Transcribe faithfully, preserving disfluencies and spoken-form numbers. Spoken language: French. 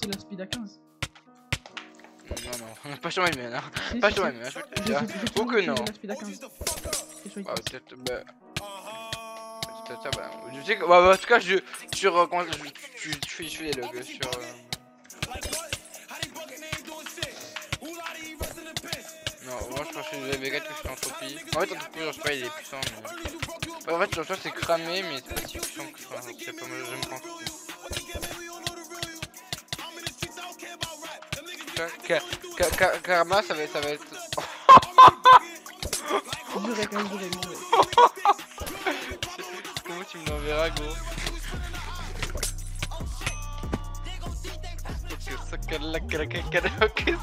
C'est la speed à quinze. Non, non, pas sur Wayman, hein. Si, Pas si, sur si. Wayman, je peux te J'ai- dire. j'ai- j'ai Ou toujours que utilisé non. la speed à quinze. Et sur Ah, Xbox. peut-être, bah. Peut-être, bah. Je sais que. Bah, bah, en tout cas, je. Sur. euh, Comment. je- Tu tu fais tu fais des logs sur. euh, Non, moi je pense que c'est le V quatre que je fais entropie. En fait, entropie, je sais pas, il est puissant, mais. Ouais, en fait, je pense que c'est cramé, mais c'est pas si puissant que. Enfin, je sais pas, moi j'aime pas entropie. Ka- ka- ka- Karma, ça va être. Ça va être. Juré, quand même, juré, juré. Comment tu me l'enverras, gros? Ok, ça, cala, cala, cala, ok,